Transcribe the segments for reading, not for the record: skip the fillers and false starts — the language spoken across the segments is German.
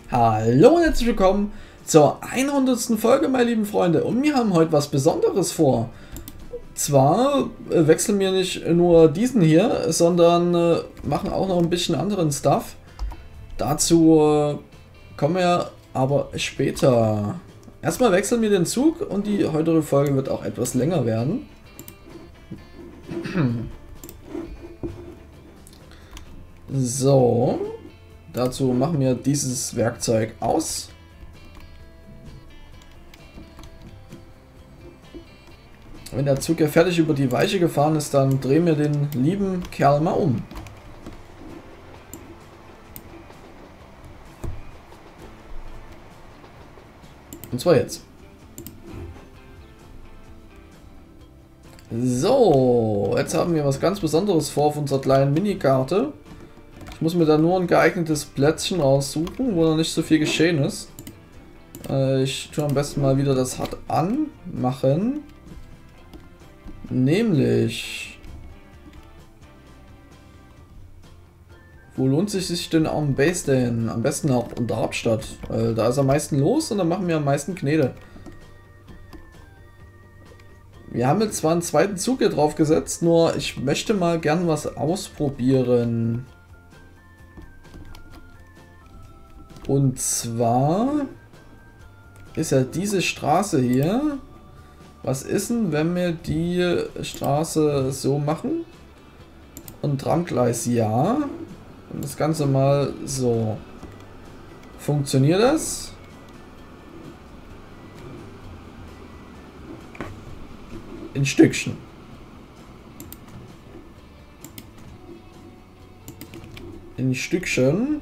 Hallo und herzlich willkommen zur 100. Folge, meine lieben Freunde. Und wir haben heute was Besonderes vor. Zwar wechseln wir nicht nur diesen hier, sondern machen auch noch ein bisschen anderen Stuff. Dazu kommen wir aber später. Erstmal wechseln wir den Zug und die heutige Folge wird auch etwas länger werden. So, dazu machen wir dieses Werkzeug aus. Wenn der Zug ja fertig über die Weiche gefahren ist, dann drehen wir den lieben Kerl mal um. Und zwar jetzt. So, jetzt haben wir was ganz Besonderes vor auf unserer kleinen Minikarte. Ich muss mir da nur ein geeignetes Plätzchen raussuchen, wo noch nicht so viel geschehen ist. Ich tue am besten mal wieder das HUD anmachen. Nämlich... Wo lohnt sich denn am Base denn? Am besten auch unter Hauptstadt. Weil da ist am meisten los und dann machen wir am meisten Knete. Wir haben jetzt zwar einen zweiten Zug hier drauf gesetzt, nur ich möchte mal gern was ausprobieren. Und zwar ist ja diese Straße hier. Was ist denn, wenn wir die Straße so machen? Und Tramgleis ja. Und das Ganze mal so. Funktioniert das? In Stückchen. In Stückchen.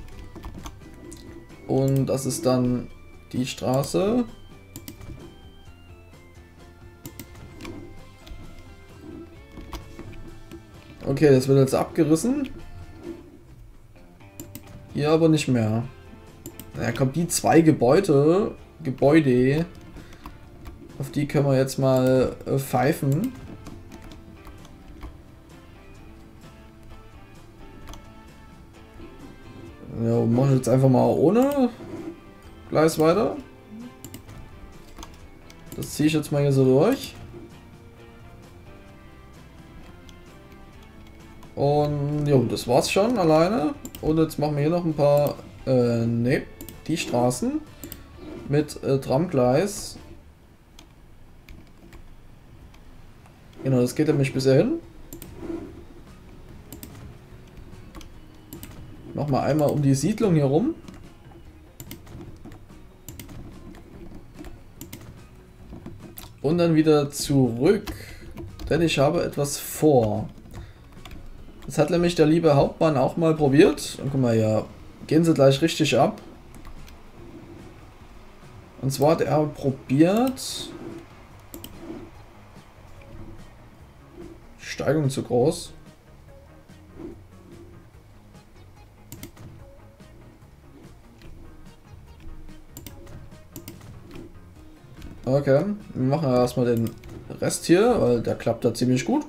Und das ist dann die Straße. Okay, das wird jetzt abgerissen. Hier aber nicht mehr. Da kommt die zwei Gebäude, auf die können wir jetzt mal pfeifen. Ja, mache ich jetzt einfach mal ohne Gleis weiter. Das ziehe ich jetzt mal hier so durch. Und jo, das war's schon alleine. Und jetzt machen wir hier noch ein paar, ne, die Straßen mit Tramgleis. Genau, das geht nämlich bisher hin. Nochmal einmal um die Siedlung hier rum. Und dann wieder zurück. Denn ich habe etwas vor. Das hat nämlich der liebe Hauptmann auch mal probiert. Und guck mal, ja, gehen sie gleich richtig ab. Und zwar hat er probiert... Steigung zu groß. Okay, wir machen erstmal den Rest hier, weil der klappt da ziemlich gut.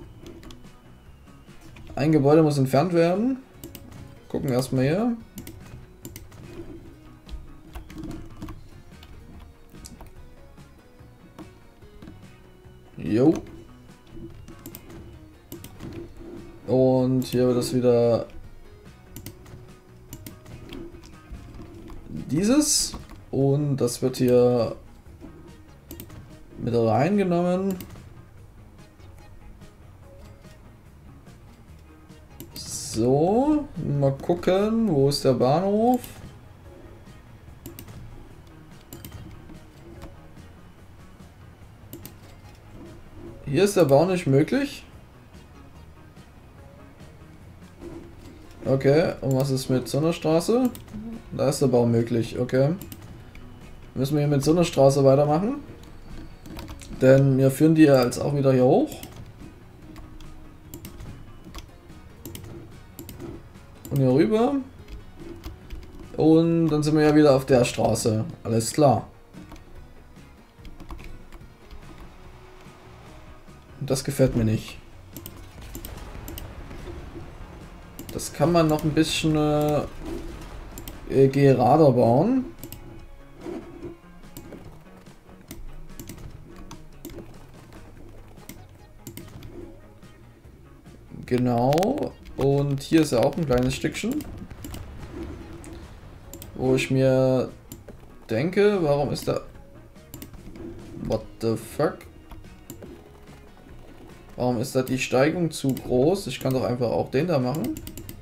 Ein Gebäude muss entfernt werden. Gucken erstmal hier. Jo. Und hier wird es wieder dieses. Und das wird hier mit reingenommen. So, mal gucken, wo ist der Bahnhof? Hier ist der Bau nicht möglich. Okay, und was ist mit Sonderstraße? Da ist der Bau möglich, okay. Müssen wir hier mit Sonderstraße weitermachen. Denn wir führen die ja jetzt auch wieder hier hoch. Und hier rüber. Und dann sind wir ja wieder auf der Straße. Alles klar. Das gefällt mir nicht. Das kann man noch ein bisschen gehe Radar bauen. Genau. Und hier ist ja auch ein kleines Stückchen. Wo ich mir denke, warum ist da... What the fuck? Warum ist da die Steigung zu groß? Ich kann doch einfach auch den da machen.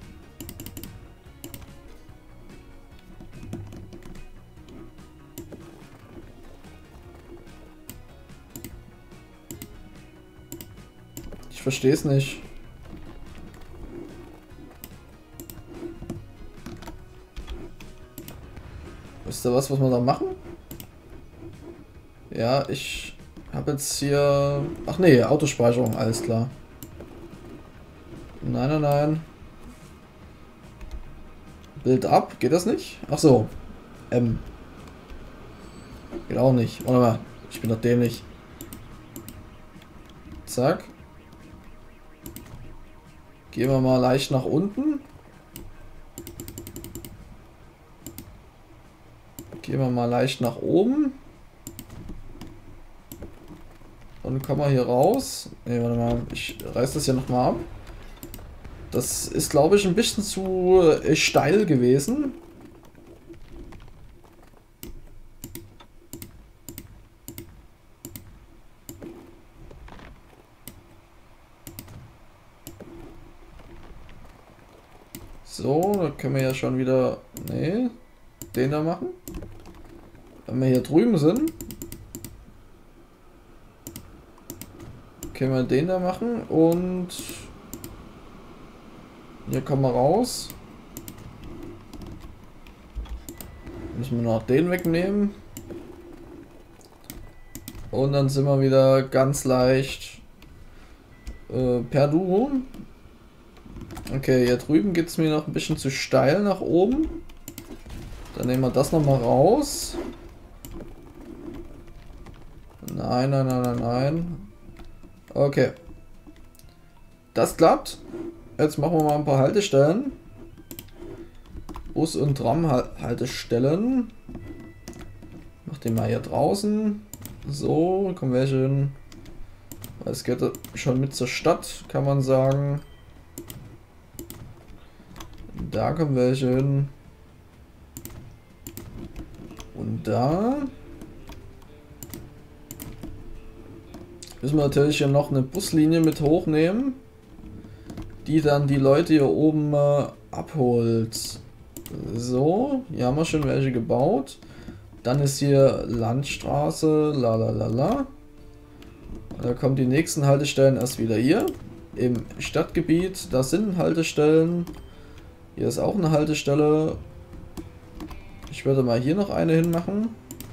Ich verstehe es nicht. Ist da was wir da machen? Ja, ich habe jetzt hier... Ach nee, Autospeicherung, alles klar. Nein, nein, nein. Bild ab, geht das nicht? Ach so. Geht auch nicht. Warte mal, ich bin doch dämlich. Zack. Gehen wir mal leicht nach unten. Gehen wir mal leicht nach oben. Und kommen wir hier raus. Ne, warte mal, ich reiß das hier nochmal ab. Das ist, glaube ich, ein bisschen zu steil gewesen. So, da können wir ja schon wieder... Nee, den da machen. Wenn wir hier drüben sind, können wir den da machen und hier kommen wir raus. Müssen wir noch den wegnehmen. Und dann sind wir wieder ganz leicht per Duo. Okay, hier drüben geht es mir noch ein bisschen zu steil nach oben. Dann nehmen wir das nochmal raus. Nein, nein, nein, nein, nein. Okay. Das klappt. Jetzt machen wir mal ein paar Haltestellen. Bus- und Tram-Haltestellen. Mach den mal hier draußen. So, kommen welche hin. Es geht schon mit zur Stadt, kann man sagen. Da kommen welche hin. Und da. Müssen wir natürlich hier noch eine Buslinie mit hochnehmen, die dann die Leute hier oben abholt. So, hier haben wir schon welche gebaut. Dann ist hier Landstraße, la la la la. Da kommen die nächsten Haltestellen erst wieder hier im Stadtgebiet. Da sind Haltestellen. Hier ist auch eine Haltestelle. Ich würde mal hier noch eine hinmachen.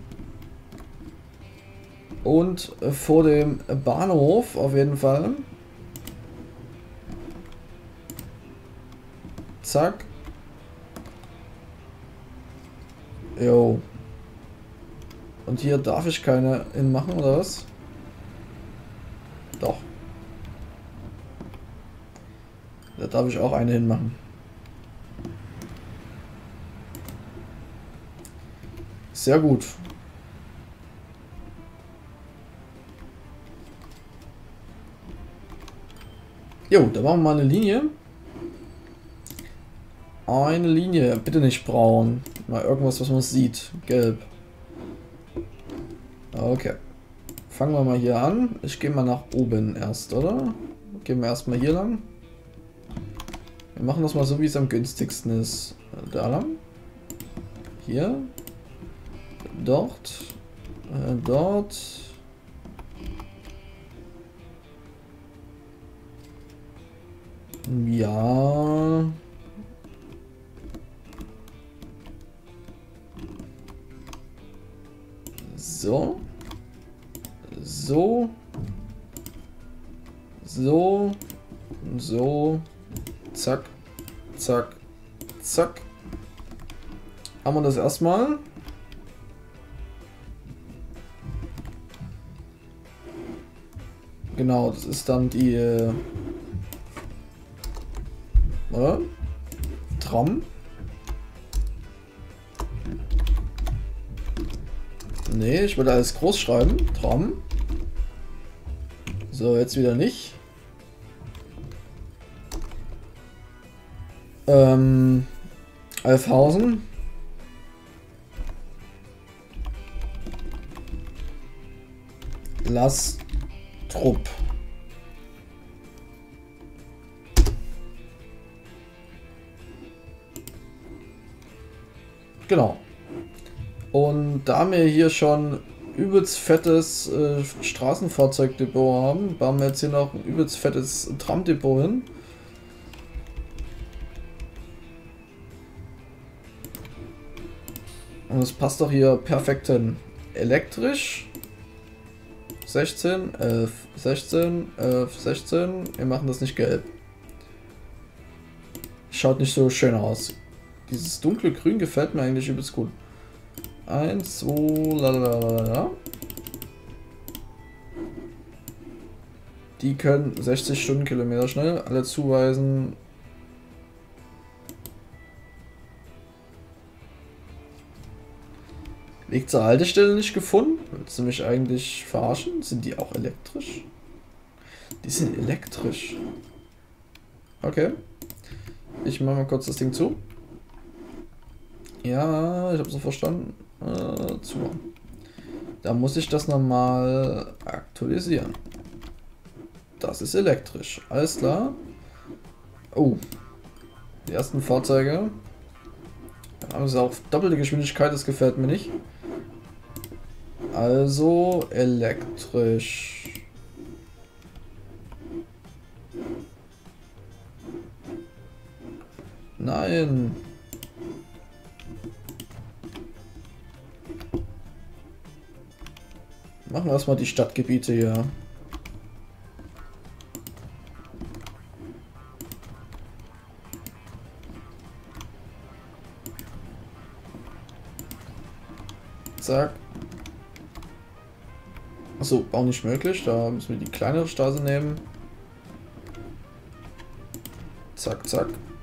Und vor dem Bahnhof auf jeden Fall. Zack. Jo. Und hier darf ich keine hinmachen, oder was? Doch. Da darf ich auch eine hinmachen. Sehr gut. Jo, da machen wir mal eine Linie. Eine Linie, bitte nicht braun. Mal irgendwas, was man sieht. Gelb. Okay. Fangen wir mal hier an. Ich gehe mal nach oben erst, oder? Gehen wir erstmal hier lang. Wir machen das mal so, wie es am günstigsten ist. Da lang. Hier. Dort. Dort. Ja. So. So. So. So. Zack. Zack. Zack. Haben wir das erstmal. Genau, das ist dann die Tram. Nee, ich wollte alles groß schreiben. Tram. So, jetzt wieder nicht. Alfhausen. Lastrup. Genau. Und da wir hier schon übelst fettes Straßenfahrzeugdepot haben, bauen wir jetzt hier noch ein übelst fettes Tramdepot hin. Und es passt doch hier perfekt hin. Elektrisch. 16, 11, 16, 11, 16. Wir machen das nicht gelb. Schaut nicht so schön aus. Dieses dunkle Grün gefällt mir eigentlich übelst gut. 1, 2, lalalala. Die können 60 Stundenkilometer schnell. Alle zuweisen. Weg zur Haltestelle nicht gefunden? Willst du mich eigentlich verarschen? Sind die auch elektrisch? Die sind elektrisch. Okay. Ich mache mal kurz das Ding zu. Ja, ich habe so verstanden. Zu. Da muss ich das nochmal aktualisieren. Das ist elektrisch. Alles klar. Oh. Die ersten Fahrzeuge. Dann haben sie auch doppelte Geschwindigkeit, das gefällt mir nicht. Also elektrisch. Nein. Machen wir erstmal die Stadtgebiete hier. Zack. Achso, auch nicht möglich. Da müssen wir die kleinere Straße nehmen. Zack, zack.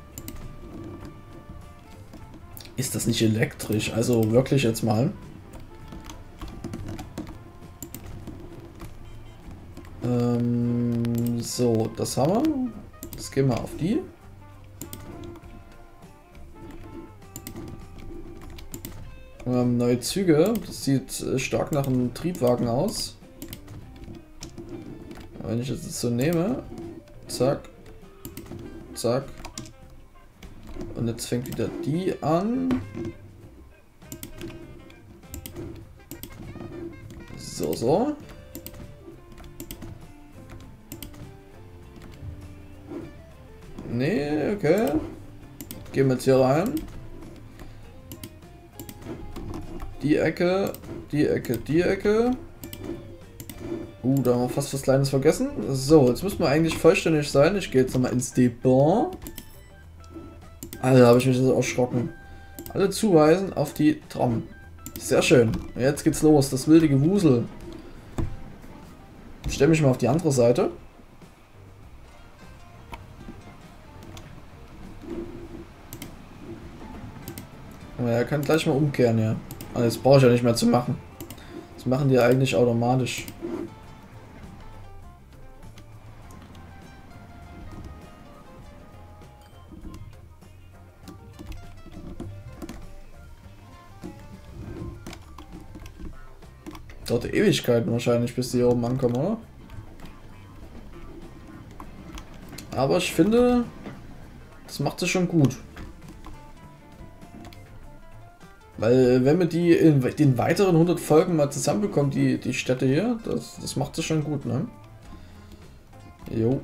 Ist das nicht elektrisch? Also wirklich jetzt mal. So, das haben wir. Jetzt gehen wir auf die. Wir haben neue Züge. Das sieht stark nach einem Triebwagen aus. Wenn ich das jetzt so nehme. Zack. Zack. Und jetzt fängt wieder die an. So, so. Nee, okay. Gehen wir jetzt hier rein. Die Ecke, die Ecke, die Ecke. Da haben wir fast was Kleines vergessen. So, jetzt müssen wir eigentlich vollständig sein. Ich gehe jetzt nochmal ins Depot. Alter, habe ich mich so erschrocken. Alle zuweisen auf die Tram. Sehr schön. Jetzt geht's los. Das wilde Gewusel. Ich stelle mich mal auf die andere Seite. Aber er kann gleich mal umkehren, ja. Also das brauche ich ja nicht mehr zu machen. Das machen die eigentlich automatisch. Dauert Ewigkeiten wahrscheinlich, bis die hier oben ankommen, oder? Aber ich finde, das macht es schon gut. Weil wenn wir die in den weiteren 100 Folgen mal zusammenbekommen, die Städte hier, das macht es schon gut, ne? Jo.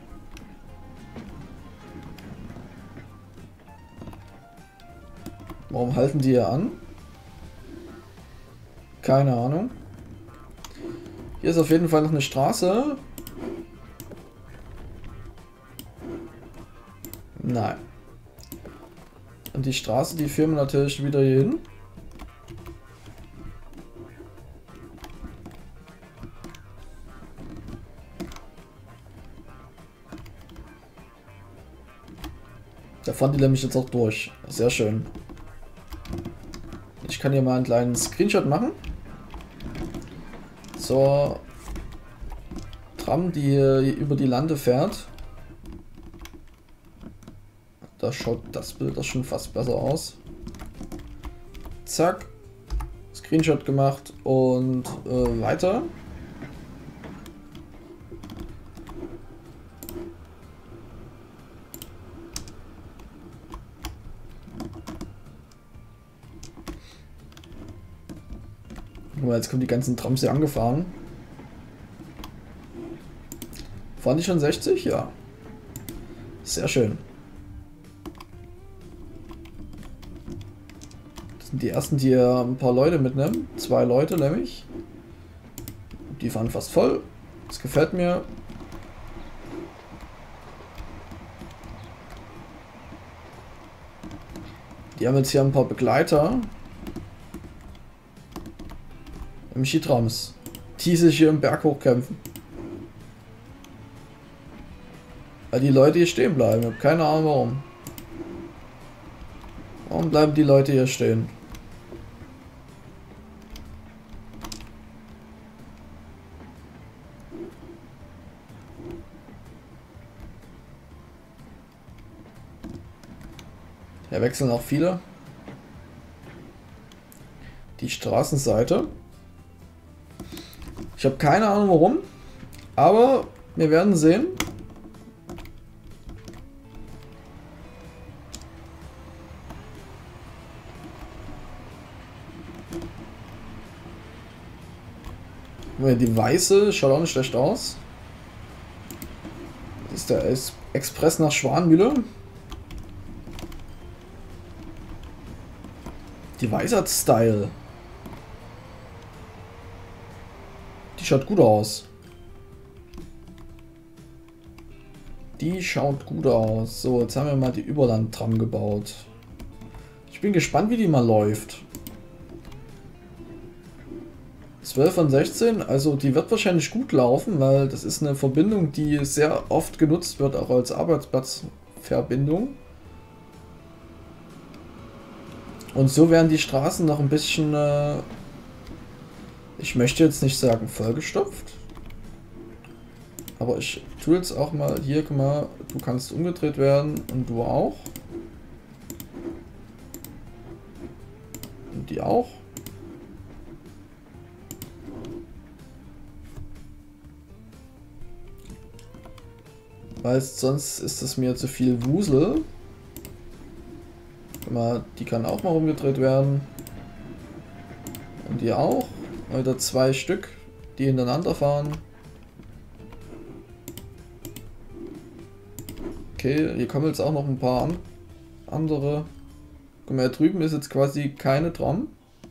Warum halten die hier an? Keine Ahnung. Hier ist auf jeden Fall noch eine Straße. Nein. Und die Straße, die führen wir natürlich wieder hier hin. Da fahren die nämlich jetzt auch durch. Sehr schön. Ich kann hier mal einen kleinen Screenshot machen. zur Tram, die hier über die Lande fährt. Da schaut das Bild doch schon fast besser aus. Zack. Screenshot gemacht und weiter. Jetzt kommen die ganzen Trams hier angefahren. Fahren die schon 60? Ja. Sehr schön. Das sind die ersten, die ein paar Leute mitnehmen. 2 Leute nämlich. Die fahren fast voll. Das gefällt mir. Die haben jetzt hier ein paar Begleiter. Im Skitrams, die sich hier im Berg hochkämpfen. Weil die Leute hier stehen bleiben. Ich habe keine Ahnung warum. Warum bleiben die Leute hier stehen? Hier wechseln auch viele. Die Straßenseite. Ich habe keine Ahnung warum, aber wir werden sehen. Die weiße schaut auch nicht schlecht aus. Das ist der Express nach Schwanmühle. Die weiße hat Style. Die schaut gut aus. Die schaut gut aus. So, jetzt haben wir mal die Überland-Tram gebaut. Ich bin gespannt, wie die mal läuft. 12 von 16, also die wird wahrscheinlich gut laufen, weil das ist eine Verbindung, die sehr oft genutzt wird, auch als Arbeitsplatzverbindung. Und so werden die Straßen noch ein bisschen, ich möchte jetzt nicht sagen vollgestopft, aber ich tue jetzt auch mal, hier, guck mal, du kannst umgedreht werden und du auch. Und die auch. Weil sonst ist das mir zu viel Wusel. Guck mal, die kann auch mal umgedreht werden. Und die auch. Wieder 2 Stück, die hintereinander fahren. Okay, hier kommen jetzt auch noch ein paar andere. Guck mal, hier drüben ist jetzt quasi keine Tram.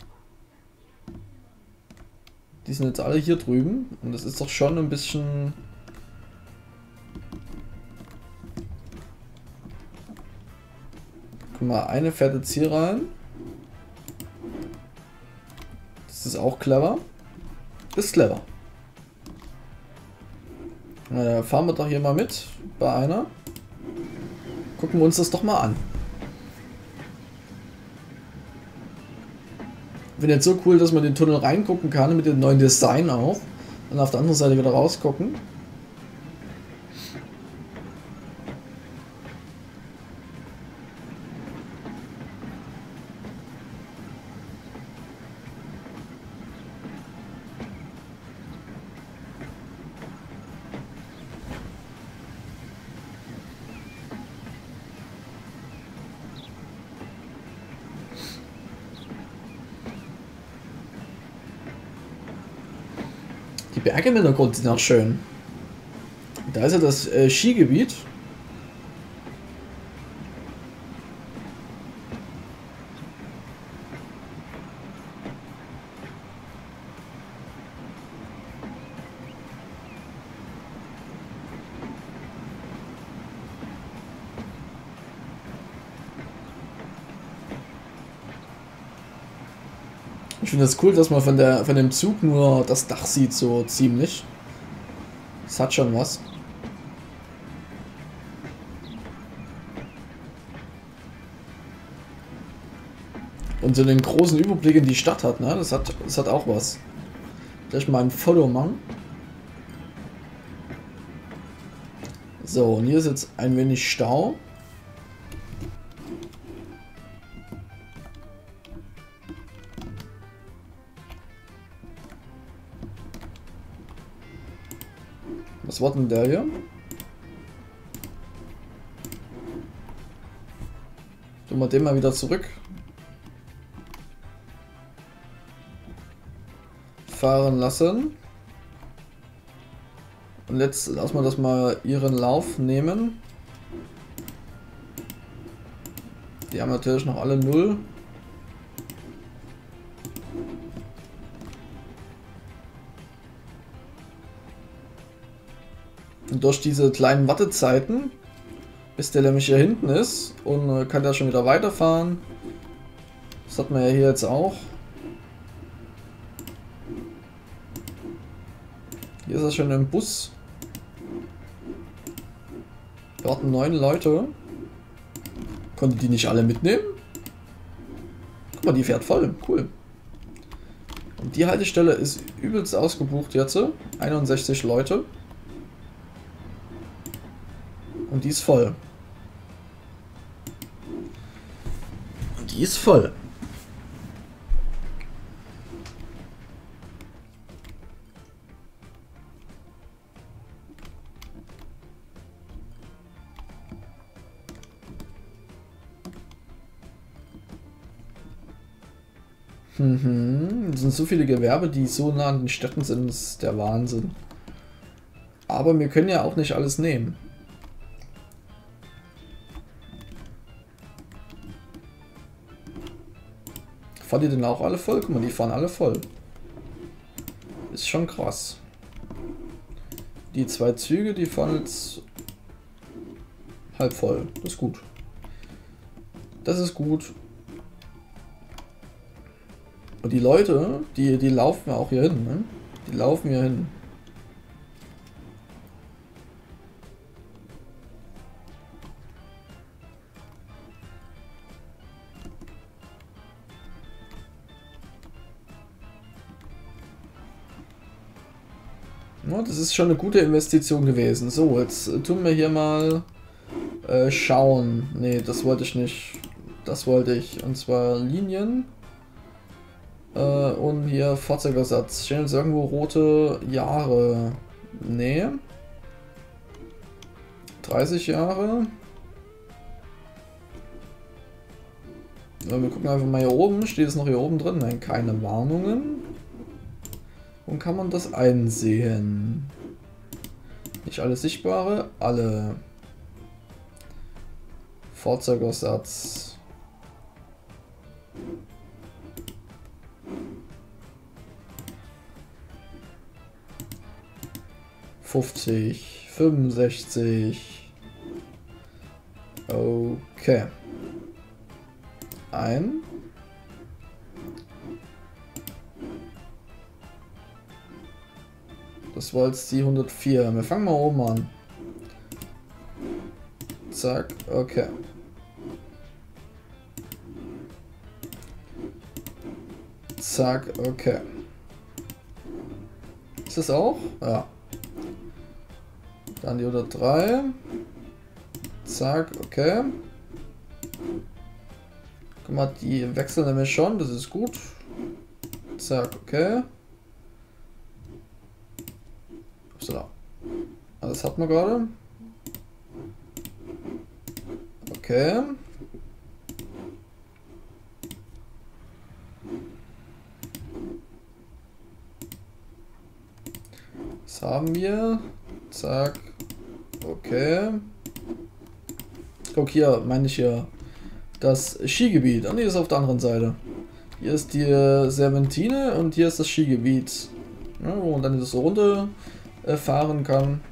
Die sind jetzt alle hier drüben. Und das ist doch schon ein bisschen... Guck mal, eine fährt jetzt hier rein. Das ist auch clever. Ist clever. Fahren wir doch hier mal mit bei einer. Gucken wir uns das doch mal an. Ich finde jetzt so cool, dass man in den Tunnel reingucken kann mit dem neuen Design auch. Und auf der anderen Seite wieder rausgucken. Die Berge im Hintergrund sind auch schön. Da ist ja das Skigebiet. Ich finde es cool, dass man von dem Zug nur das Dach sieht, so ziemlich. Das hat schon was. Und so den großen Überblick in die Stadt hat, ne? Das hat auch was. Gleich mal ein Foto machen. So, und hier ist jetzt ein wenig Stau. Was war denn der hier? Tun wir den mal wieder zurück. Fahren lassen. Und jetzt lassen wir das mal ihren Lauf nehmen. Die haben natürlich noch alle 0. Und durch diese kleinen Wartezeiten, bis der nämlich hier hinten ist und kann da schon wieder weiterfahren. Das hat man ja hier jetzt auch. Hier ist er schon im Bus. Da warten 9 Leute. Konnte die nicht alle mitnehmen? Guck mal, die fährt voll. Cool. Und die Haltestelle ist übelst ausgebucht jetzt. 61 Leute. Und die ist voll. Und die ist voll. Es sind so viele Gewerbe, die so nah an den Städten sind, das ist der Wahnsinn. Aber wir können ja auch nicht alles nehmen. Fahren die denn auch alle voll? Guck mal, die fahren alle voll. Ist schon krass. Die 2 Züge, die fahren jetzt halb voll. Das ist gut. Das ist gut. Und die Leute, die laufen auch hier hin, ne? Die laufen hier hin. Ja, das ist schon eine gute Investition gewesen. So, jetzt tun wir hier mal schauen. Nee, das wollte ich nicht. Das wollte ich. Und zwar Linien. Und hier Fahrzeugersatz. Stehen jetzt irgendwo rote Jahre? Nee. 30 Jahre. Ja, wir gucken einfach mal hier oben. Steht es noch hier oben drin? Nein, keine Warnungen. Und kann man das einsehen? Nicht alle Sichtbare, alle. Fahrzeugersatz. $50, 65. Okay. Ein. Das war jetzt die 104. Wir fangen mal oben an. Zack, okay. Zack, okay. Ist das auch? Ja. Dann die 103. Zack, okay. Guck mal, die wechseln nämlich schon, das ist gut. Zack, okay. Upsala. Das hat man gerade. Okay. Das haben wir. Zack. Okay. Guck hier, meine ich hier. Das Skigebiet. Und hier ist auf der anderen Seite. Hier ist die Serpentine und hier ist das Skigebiet. Ja, wo man dann das so runter fahren kann.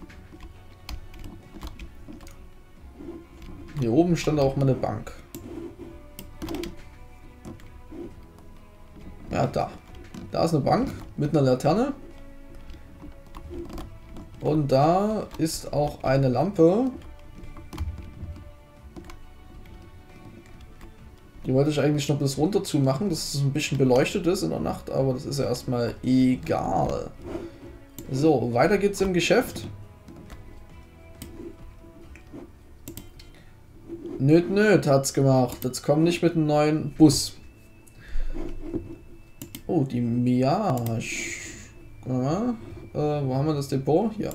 Hier oben stand auch mal eine Bank. Ja, da. Da ist eine Bank mit einer Laterne. Und da ist auch eine Lampe. Die wollte ich eigentlich noch bis runter zu machen, dass es ein bisschen beleuchtet ist in der Nacht, aber das ist ja erstmal egal. So, weiter geht's im Geschäft. Nöt hat's gemacht. Jetzt komm nicht mit einem neuen Bus. Oh, die Miage. Guck mal. Wo haben wir das Depot? Hier.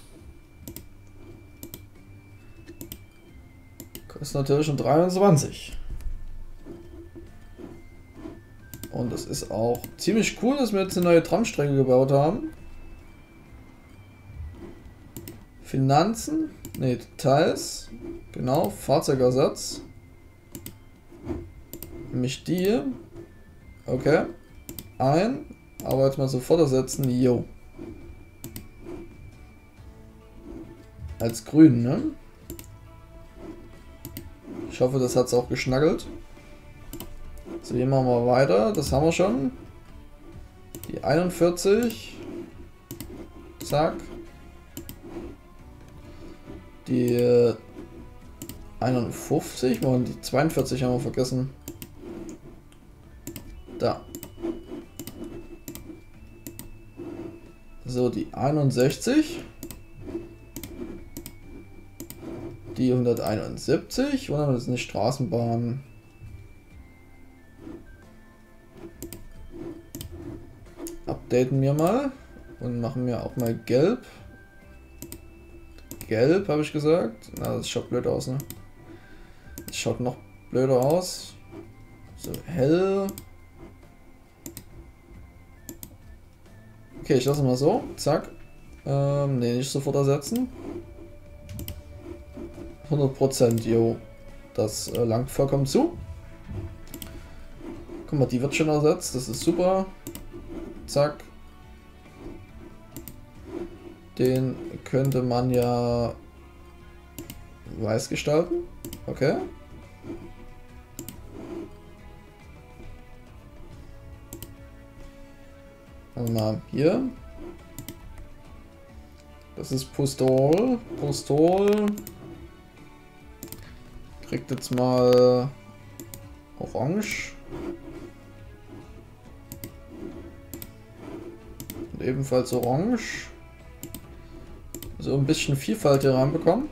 Kostet natürlich schon 23. Und das ist auch ziemlich cool, dass wir jetzt eine neue Tramstrecke gebaut haben. Finanzen. Ne, Details. Genau, Fahrzeugersatz. Nämlich die. Okay. Aber jetzt mal sofort ersetzen. Jo. Als grün, ne? Ich hoffe, das hat es auch geschnaggelt. So, hier machen wir weiter. Das haben wir schon. Die 41. Zack. Die 51. Moment, die 42 haben wir vergessen. Da. So, die 61. Die 171. Wundern wir, das ist eine Straßenbahn. Updaten wir mal. Und machen wir auch mal gelb. Gelb, habe ich gesagt. Na, das schaut blöd aus, ne? Das schaut noch blöder aus. So, hell. Okay, ich lasse mal so. Zack. Ne, nicht sofort ersetzen. 100%, jo. Das langt vollkommen zu. Guck mal, die wird schon ersetzt. Das ist super. Zack. Den könnte man ja weiß gestalten. Okay. Und mal hier. Das ist Postol. Postol. Kriegt jetzt mal orange. Und ebenfalls orange. So ein bisschen Vielfalt hier reinbekommen.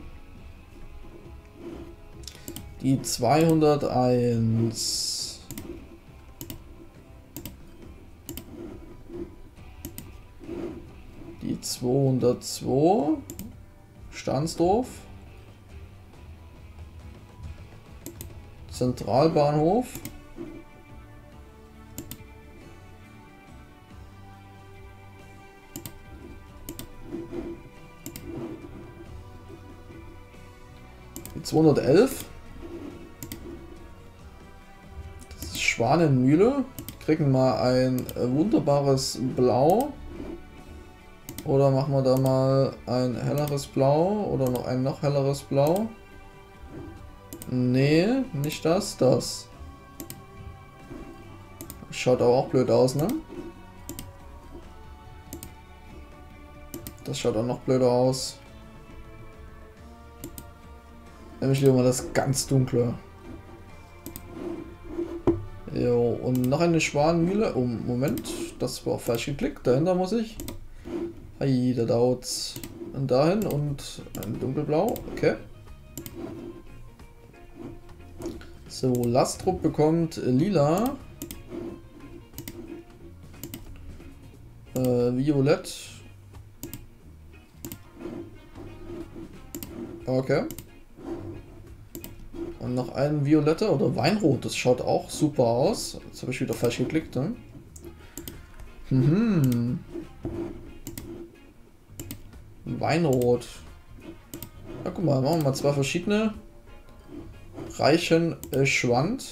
Die 201. Die 202. Stahnsdorf. Zentralbahnhof. Die 211. Das ist Schwanenmühle. Kriegen mal ein wunderbares Blau. Oder machen wir da mal ein helleres Blau oder noch ein noch helleres Blau. Nee, nicht das, das. Schaut aber auch blöd aus, ne? Das schaut auch noch blöder aus. Nämlich lieber mal das ganz dunkle. Jo, und noch eine Schwanenmühle. Oh, Moment, das war falsch geklickt. Dahinter muss ich. Hey, da dauert's. Und dahin und ein dunkelblau. Okay. So, Lastrup bekommt lila. Violett. Okay. Und noch ein Violette oder Weinrot. Das schaut auch super aus. Jetzt habe ich wieder falsch geklickt. Ne? Weinrot. Ja, guck mal, machen wir mal zwei verschiedene. Reichen Schwand.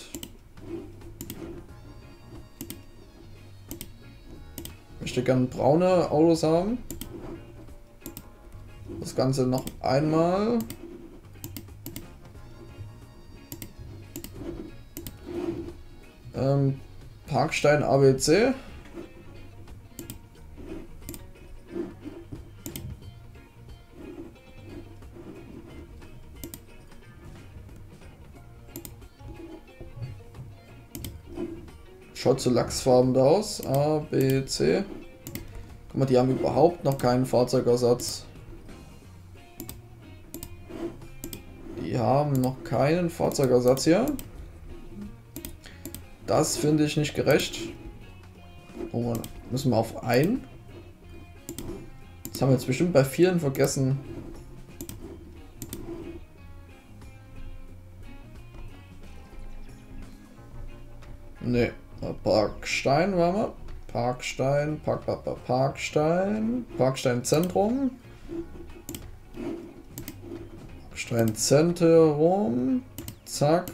Ich möchte gerne braune Autos haben. Das Ganze noch einmal. Parkstein ABC. schaut so lachsfarben da aus. A, B, C. Guck mal, die haben überhaupt noch keinen Fahrzeugersatz. Die haben noch keinen Fahrzeugersatz hier. Das finde ich nicht gerecht. Oh, müssen wir auf ein. Das haben wir jetzt bestimmt bei vielen vergessen. Ne, Parkstein waren wir. Parkstein, Parkstein Zentrum. Parkstein Zentrum. Zack.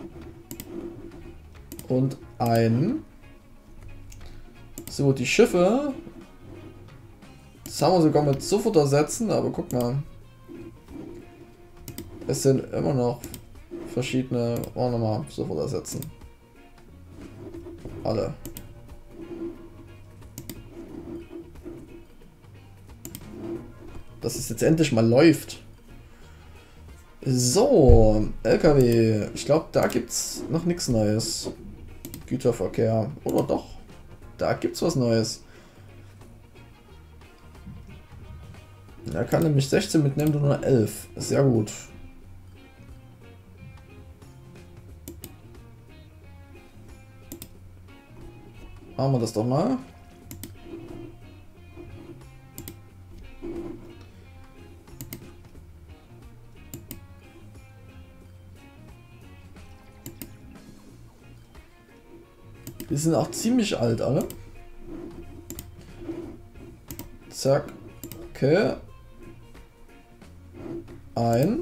Und ein. So, die Schiffe. Das haben wir sogar mit sofort ersetzen, aber guck mal. Es sind immer noch verschiedene. Wollen wir mal sofort ersetzen. Alle. Dass es jetzt endlich mal läuft. So, LKW. Ich glaube, da gibt's noch nichts Neues. Güterverkehr. Oder doch? Da gibt's was Neues. Er kann nämlich 16 mitnehmen und nur 11. Sehr gut. Machen wir das doch mal. Die sind auch ziemlich alt alle. Zack. Okay. Ein.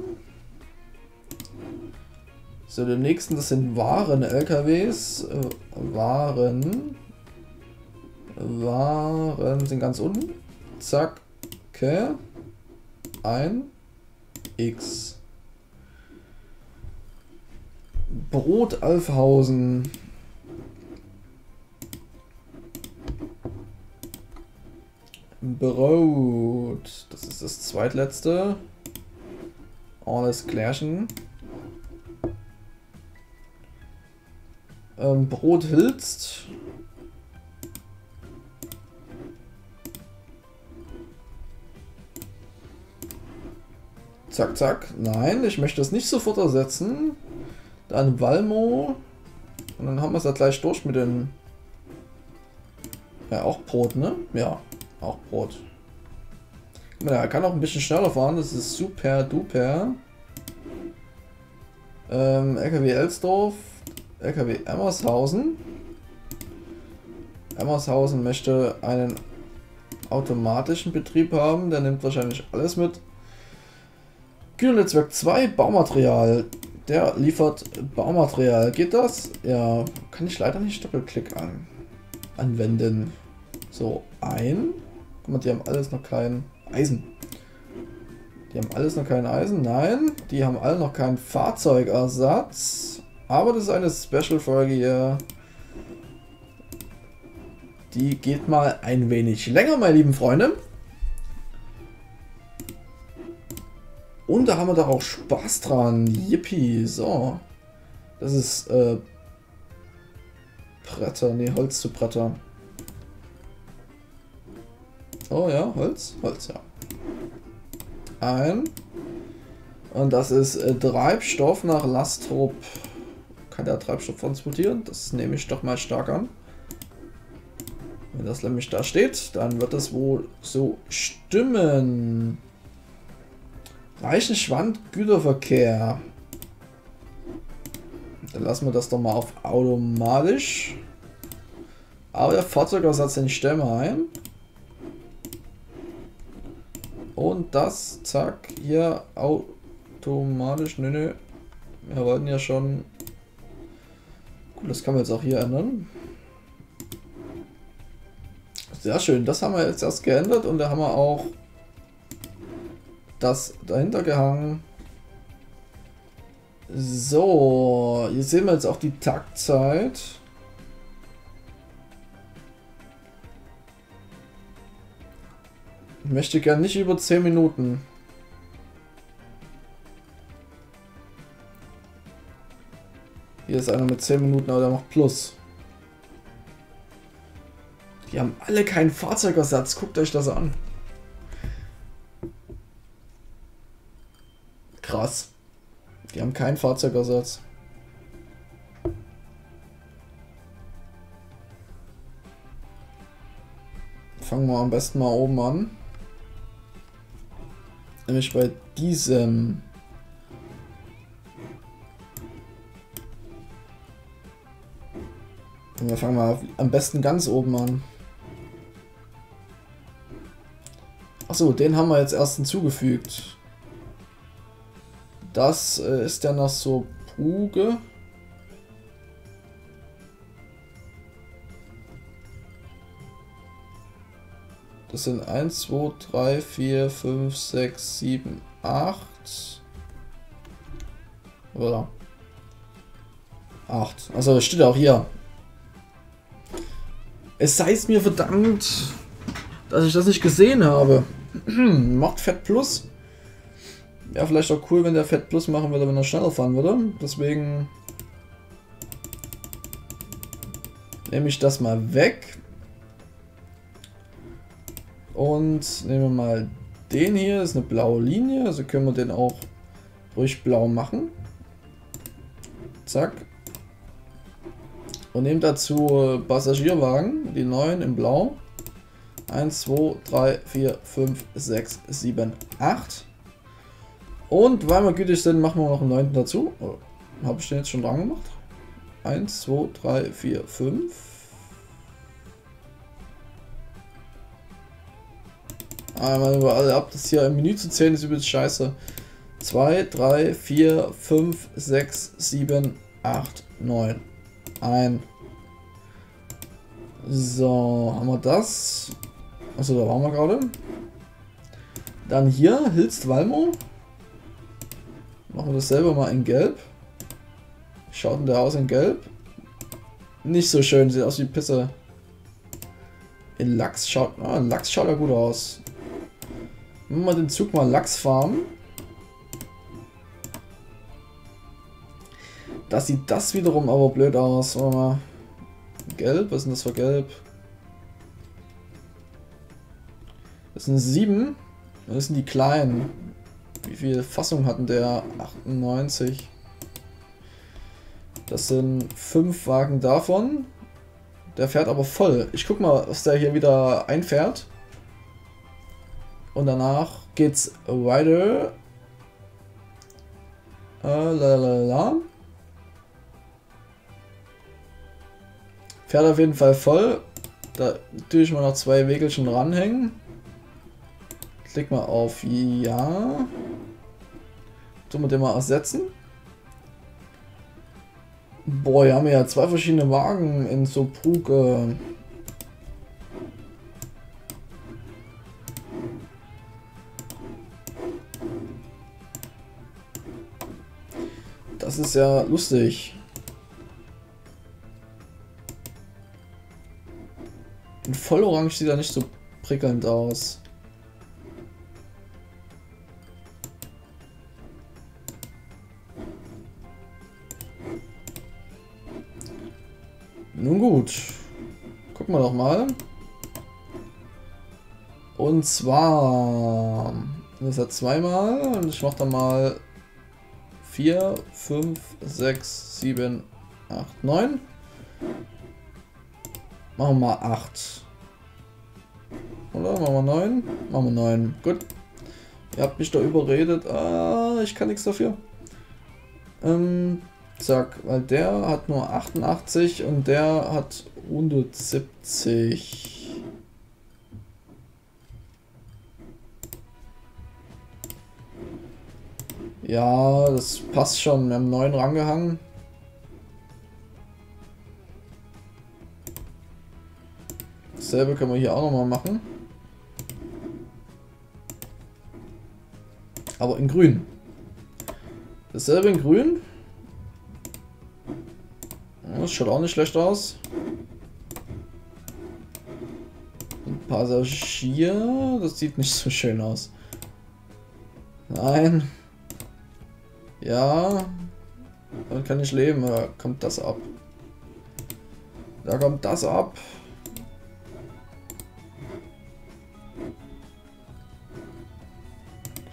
So, den nächsten, das sind Waren-LKWs. Waren sind ganz unten. Zack. Okay. Ein. X. Brot Alfhausen. Brot. Das ist das zweitletzte. Alles klärchen. Brot Hilst. Zack, zack. Nein, ich möchte das nicht sofort ersetzen. Dann Valmo. Und dann haben wir es ja gleich durch mit den... Ja, auch Brot, ne? Ja, auch Brot. Ja, er kann auch ein bisschen schneller fahren. Das ist super duper. LKW Elsdorf. LKW Emmershausen. Emmershausen möchte einen automatischen Betrieb haben. Der nimmt wahrscheinlich alles mit. Güternetzwerk 2, Baumaterial. Der liefert Baumaterial. Geht das? Ja, kann ich leider nicht Doppelklick anwenden. So, ein. Guck mal, die haben alles noch kein Eisen. Die haben alles noch kein Eisen. Nein, die haben alle noch keinen Fahrzeugersatz. Aber das ist eine Special-Folge hier. Die geht mal ein wenig länger, meine lieben Freunde. Und da haben wir doch auch Spaß dran. Yippie. So. Das ist Bretter. Ne, Holz zu Bretter. Oh ja, Holz. Holz, ja. Ein. Und das ist Treibstoff nach Lastrup. Kann der Treibstoff transportieren? Das nehme ich doch mal stark an. Wenn das nämlich da steht, dann wird das wohl so stimmen. Reichenschwand Güterverkehr. Dann lassen wir das doch mal auf automatisch. Aber der Fahrzeugersatz, den stellen wir ein. Und das, zack, hier automatisch. Nö. Wir wollten ja schon. Gut, das kann man jetzt auch hier ändern. Sehr schön, das haben wir jetzt erst geändert und da haben wir auch das dahinter gehangen. So, hier sehen wir jetzt auch die Taktzeit. Ich möchte gern nicht über 10 Minuten. Hier ist einer mit 10 Minuten, aber der macht Plus. Die haben alle keinen Fahrzeugersatz. Guckt euch das an. Krass. Die haben keinen Fahrzeugersatz. Fangen wir am besten mal oben an. Nämlich bei diesem. Und wir fangen mal am besten ganz oben an. Achso, den haben wir jetzt erst hinzugefügt. Das ist ja noch so Pruge. Das sind 1, 2, 3, 4, 5, 6, 7, 8. Oder? 8. Also das steht auch hier. Es sei es mir verdammt, dass ich das nicht gesehen habe. Macht Fett Plus. Ja, vielleicht auch cool, wenn der Fett Plus machen würde, wenn er schneller fahren würde. Deswegen nehme ich das mal weg. Und nehmen wir mal den hier. Das ist eine blaue Linie. Also können wir den auch ruhig blau machen. Zack. Und nehmen dazu Passagierwagen. Die neuen in blau. 1, 2, 3, 4, 5, 6, 7, 8. Und weil wir gütig sind, machen wir noch einen 9. dazu. Oh, habe ich den jetzt schon dran gemacht? 1, 2, 3, 4, 5. Einmal überall ab. Das hier im Menü zu zählen ist übrigens scheiße. 2, 3, 4, 5, 6, 7, 8, 9. Ein. So, haben wir das. Achso, da waren wir gerade. Dann hier, Hilst Valmo. Machen wir dasselbe mal in Gelb. Schaut denn der aus in Gelb? Nicht so schön, sieht aus wie Pisse. In Lachs schaut. Ah, in Lachs schaut ja gut aus. Machen wir den Zug mal Lachs farmen. Da sieht das wiederum aber blöd aus. Warte mal. Gelb, was ist denn das für Gelb? Das sind 7. Das sind die kleinen. Wie viel Fassung hatten der? 98. Das sind 5 Wagen davon. Der fährt aber voll. Ich guck mal, was der hier wieder einfährt. Und danach geht's weiter. Fährt auf jeden Fall voll. Da tue ich mal noch 2 Wägelchen ranhängen. Klick mal auf Ja. Tun wir den mal ersetzen. Boah, wir haben ja 2 verschiedene Wagen in so Pruge. Das ist ja lustig. In Vollorange sieht er nicht so prickelnd aus. Nun gut. Gucken wir doch mal. Und zwar... Das hat zweimal und ich mache dann mal 4, 5, 6, 7, 8, 9. Machen wir mal 8. Oder? Machen wir 9? Machen wir 9. Gut. Ihr habt mich da überredet. Ah, ich kann nichts dafür. Zack, weil der hat nur 88 und der hat 170. Ja, das passt schon. Wir haben 9 rangehangen. Dasselbe können wir hier auch nochmal machen. Aber in grün. Dasselbe in grün. Das schaut auch nicht schlecht aus. Ein Passagier. Das sieht nicht so schön aus. Nein. Ja. Dann kann ich leben. Da kommt das ab. Da kommt das ab.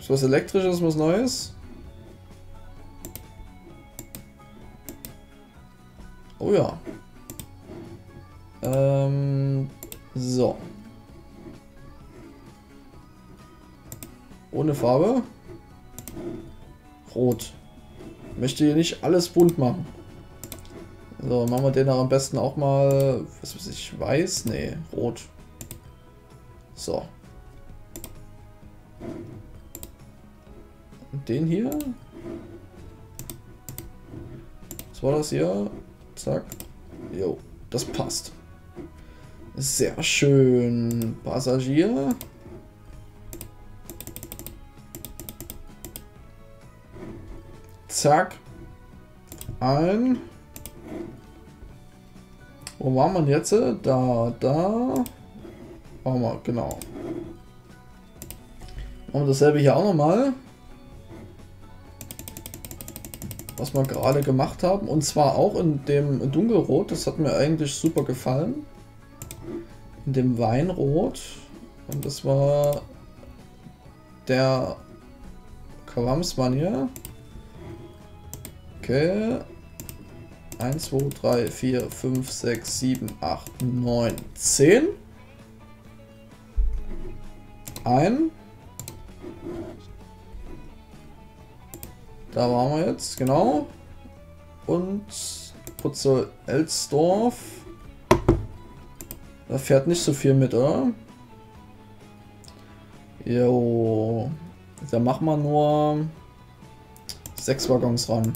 Ist was Elektrisches, was Neues? Oh ja. So. Ohne Farbe. Rot. Ich möchte hier nicht alles bunt machen. So, machen wir den auch am besten auch mal, was weiß ich, weiß? Nee, rot. So. Und den hier. Was war das hier? Zack. Jo, das passt. Sehr schön. Passagier. Zack. Ein. Wo waren wir jetzt? Da. Waren wir, genau. Machen wir dasselbe hier auch nochmal. Was wir gerade gemacht haben. Und zwar auch in dem Dunkelrot. Das hat mir eigentlich super gefallen. In dem Weinrot. Und das war der Kawamsmann hier. Okay. 1, 2, 3, 4, 5, 6, 7, 8, 9, 10. Ein. Da waren wir jetzt, genau. Und Putzel Elsdorf. Da fährt nicht so viel mit, oder? Jo. Da machen wir nur 6 Waggons ran.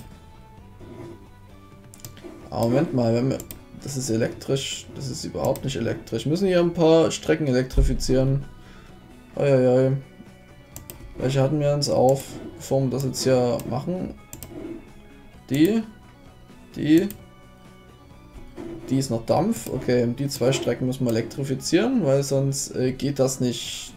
Aber Moment mal, wenn wir, das ist elektrisch, das ist überhaupt nicht elektrisch. Wir müssen hier ein paar Strecken elektrifizieren. Eieiei. Welche hatten wir uns auf, bevor wir das jetzt hier machen? Die ist noch Dampf. Okay, die 2 Strecken müssen wir elektrifizieren, weil sonst geht das nicht.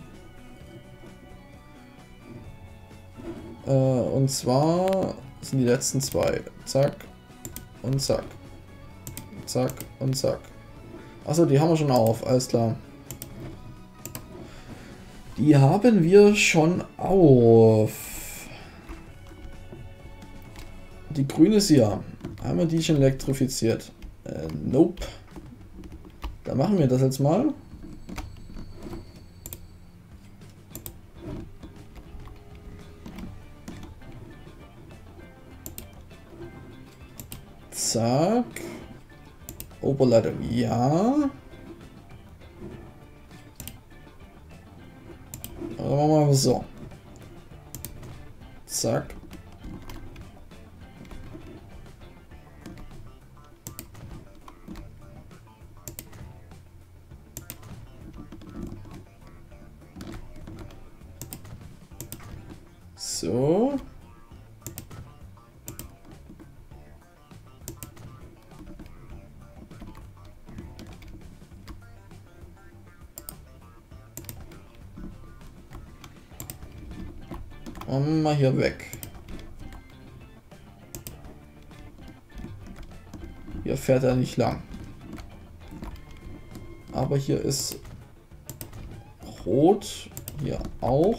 Und zwar sind die letzten 2. Zack und zack. Zack und zack. Achso, die haben wir schon auf, alles klar. Die haben wir schon auf. Die grüne ist hier. Haben wir die schon elektrifiziert? Nope. Dann machen wir das jetzt mal. Zack. Oberleitung, ja. Dann machen wir mal so. Zack. So. Und mal hier weg. Hier fährt er nicht lang. Aber hier ist rot. Hier auch.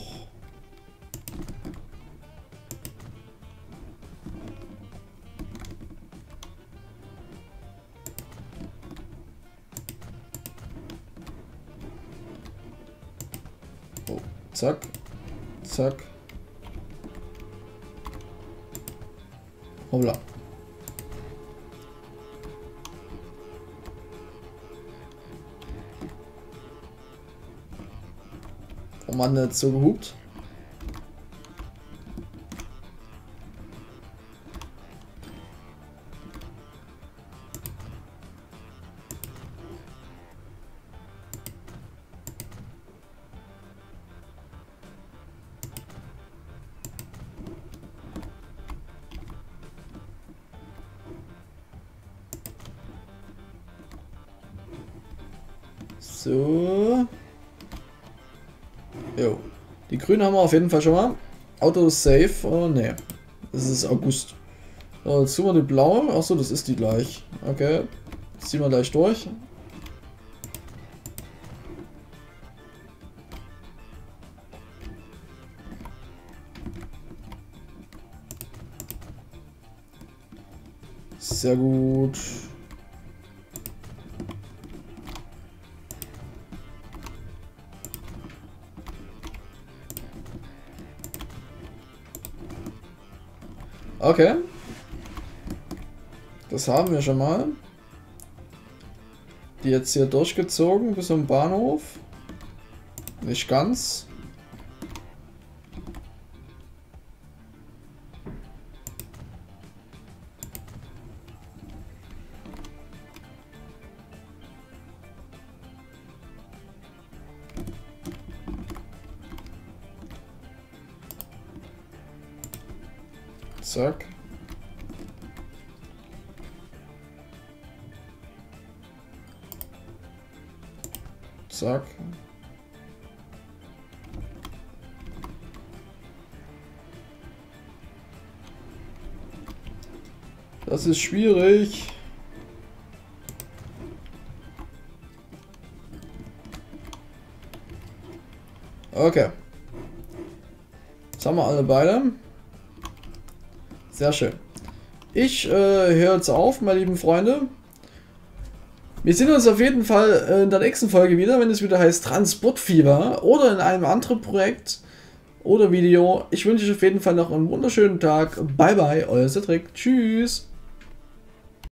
Oh, zack. Zack. Hoppla. Warum hat er jetzt so gehupt? So. Jo. Die Grünen haben wir auf jeden Fall schon mal. Auto ist safe. Oh ne. Das ist August. So, jetzt tun wir die blaue. Achso, das ist die gleich. Okay. Das ziehen wir gleich durch. Sehr gut. Okay. Das haben wir schon mal. Die jetzt hier durchgezogen bis zum Bahnhof. Nicht ganz. Zack. Zack. Das ist schwierig. Okay. Jetzt haben wir alle beide. Sehr schön. Ich höre jetzt auf, meine lieben Freunde. Wir sehen uns auf jeden Fall in der nächsten Folge wieder, wenn es wieder heißt Transportfieber oder in einem anderen Projekt oder Video. Ich wünsche euch auf jeden Fall noch einen wunderschönen Tag. Bye bye, euer Cedric. Tschüss.